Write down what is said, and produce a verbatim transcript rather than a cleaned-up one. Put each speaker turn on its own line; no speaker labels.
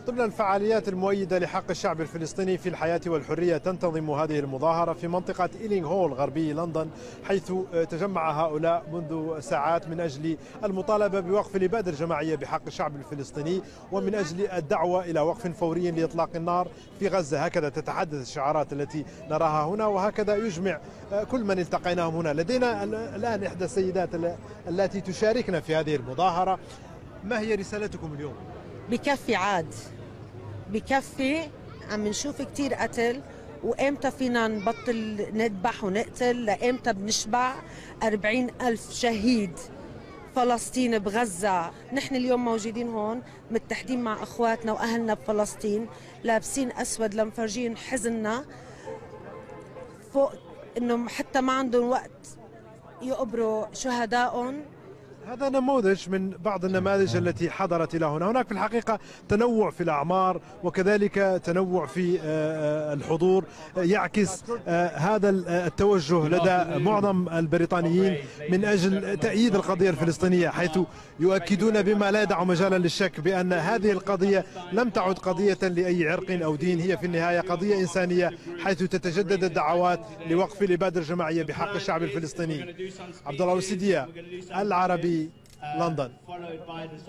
ضمن الفعاليات المؤيدة لحق الشعب الفلسطيني في الحياة والحرية تنتظم هذه المظاهرة في منطقة إيلينغ هول غربي لندن، حيث تجمع هؤلاء منذ ساعات من أجل المطالبة بوقف الإبادة الجماعية بحق الشعب الفلسطيني ومن أجل الدعوة إلى وقف فوري لإطلاق النار في غزة. هكذا تتحدث الشعارات التي نراها هنا، وهكذا يجمع كل من التقيناهم هنا. لدينا الآن إحدى السيدات التي تشاركنا في هذه المظاهرة. ما هي رسالتكم اليوم؟
بكفي عاد، بكفي. عم نشوف كتير قتل، وإمتى فينا نبطل نذبح ونقتل؟ لإمتى بنشبع؟ أربعين ألف شهيد فلسطين بغزة. نحن اليوم موجودين هون متحدين مع أخواتنا وأهلنا بفلسطين، لابسين أسود لمفرجين حزننا فوق إنهم حتى ما عندهم وقت يقبروا شهدائهم.
هذا نموذج من بعض النماذج التي حضرت إلى هنا. هناك في الحقيقة تنوع في الأعمار وكذلك تنوع في الحضور، يعكس هذا التوجه لدى معظم البريطانيين من أجل تأييد القضية الفلسطينية، حيث يؤكدون بما لا يدع مجالا للشك بأن هذه القضية لم تعد قضية لأي عرق أو دين، هي في النهاية قضية إنسانية، حيث تتجدد الدعوات لوقف الإبادة الجماعية بحق الشعب الفلسطيني. عبد الله السيدية، العربي، لندن.